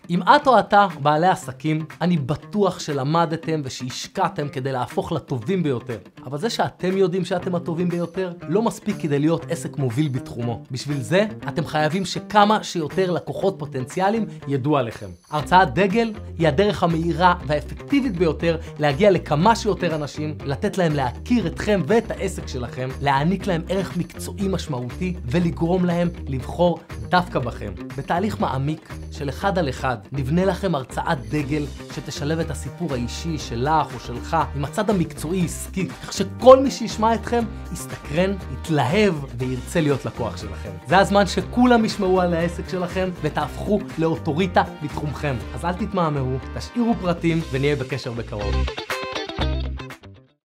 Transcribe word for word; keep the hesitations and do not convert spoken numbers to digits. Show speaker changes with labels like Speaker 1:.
Speaker 1: אם את או אתה בעלי עסקים, אני בטוח שלמדתם ושהשקעתם כדי להפוך לטובים ביותר. אבל זה שאתם יודעים שאתם הטובים ביותר, לא מספיק כדי להיות עסק מוביל בתחומו. בשביל זה, אתם חייבים שכמה שיותר לקוחות פוטנציאליים ידעו עליכם. הרצאת דגל היא הדרך המהירה והאפקטיבית ביותר להגיע לכמה שיותר אנשים, לתת להם להכיר אתכם ואת העסק שלכם, להעניק להם ערך מקצועי משמעותי ולגרום להם לבחור דווקא בכם. בתהליך מעמיק של אחד על אחד, נבנה לכם הרצאת דגל שתשלב את הסיפור האישי שלך או שלך עם הצד המקצועי עסקי, כך שכל מי שישמע אתכם יסתקרן, יתלהב וירצה להיות לקוח שלכם. זה הזמן שכולם ישמעו על העסק שלכם ותהפכו לאוטוריטה בתחומכם. אז אל תתמהמהו, תשאירו פרטים ונהיה בקשר בקרוב.